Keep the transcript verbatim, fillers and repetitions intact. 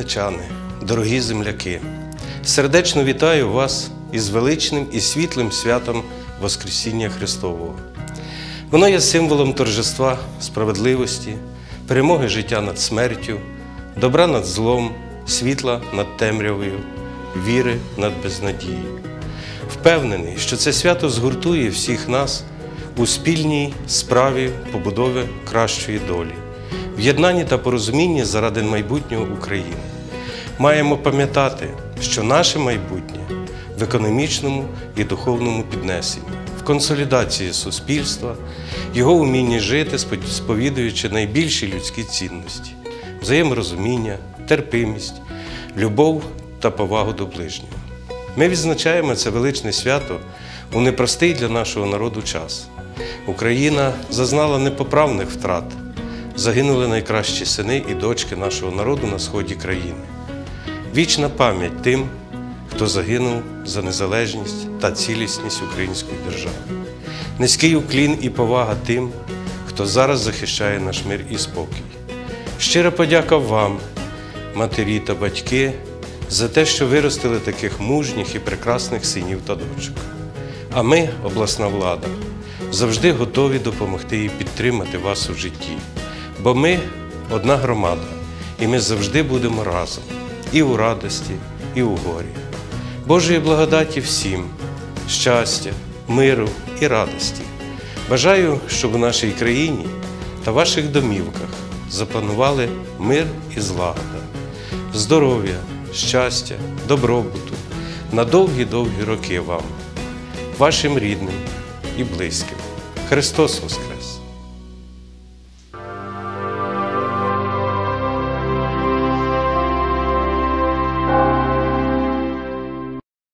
вінничани, дорогі земляки! Сердечно вітаю вас із величним і світлим святом Воскресіння Христового. Воно є символом торжества справедливості, перемоги життя над смертю, добра над злом, світла над темрявою, віри над безнадією. Впевнений, що це свято згуртує всіх нас у спільній справі побудови кращої долі, в єднанні та порозумінні заради майбутнього України. Маємо пам'ятати, що наше майбутнє в економічному і духовному піднесенні, в консолідації суспільства, його умінні жити, сповідуючи найбільші людські цінності – взаєморозуміння, терпимість, любов та повагу до ближнього. Ми відзначаємо це величне свято у непростий для нашого народу час. Україна зазнала непоправних втрат. Загинули найкращі сини і дочки нашого народу на сході країни. Вічна пам'ять тим, хто загинув за незалежність та цілісність української держави. Низький уклін і повага тим, хто зараз захищає наш мир і спокій. Щира подяка вам, матері та батьки, за те, що виростили таких мужніх і прекрасних синів та дочок. А ми, обласна влада, завжди готові допомогти і підтримати вас у житті. Бо ми – одна громада, і ми завжди будемо разом, і у радості, і у горі. Божої благодаті всім, щастя, миру і радості. Бажаю, щоб у нашій країні та ваших домівках запанували мир і злагода, здоров'я, щастя, добробуту, на довгі-довгі роки вам, вашим рідним і близьким. Христос Воскрес!